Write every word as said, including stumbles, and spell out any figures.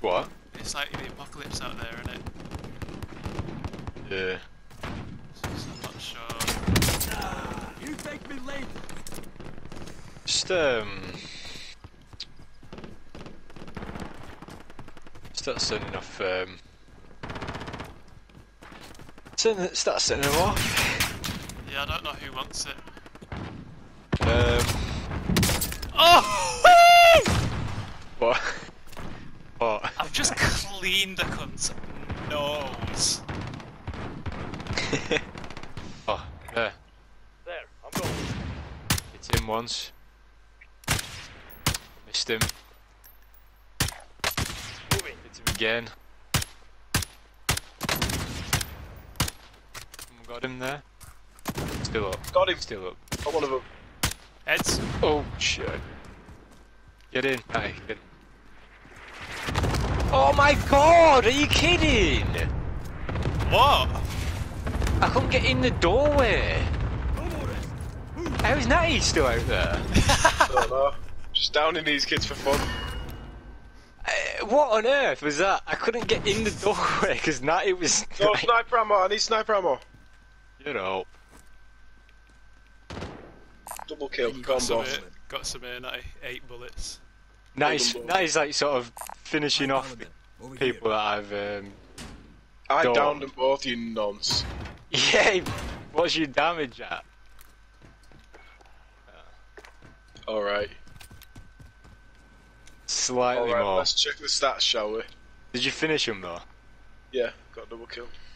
What? It's like the apocalypse out there, isn't it? Yeah. So I'm not sure. You take me late. Just um. Start sending off. Um. Send, start sending them off. Yeah, I don't know who wants it. Um. Oh! What? What? I've just cleaned the cunt's nose. Oh, there. There, I'm going. Hit him once. Missed him. Moving. Hit him again. Someone got him there. Still up. Got him. Still up. Got one of them. Heads. Oh shit. Get in. Hey, get in. Oh my god, are you kidding? What? I couldn't get in the doorway. How is Natty still out there? I don't know. Just downing these kids for fun. Uh, what on earth was that? I couldn't get in the doorway because Natty was. No, like, sniper ammo. I need sniper ammo. you know. Double kill. Got Gone, Some boss. air, got some air, ninety, eight bullets. Natty's, Double. Natty's like sort of finishing I off found them. Over people here. that I've. Um... I Don't. downed them both, you nonce. Yeah, what's your damage at? Alright. Slightly Alright, more. let's check the stats, shall we? Did you finish him though? Yeah, got a double kill.